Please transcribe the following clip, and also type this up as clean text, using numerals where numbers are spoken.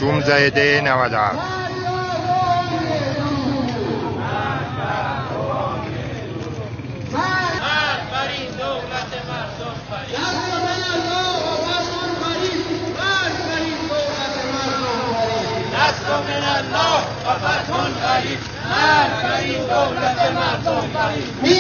شوم زایده 97. من بر این دولت مردم غریب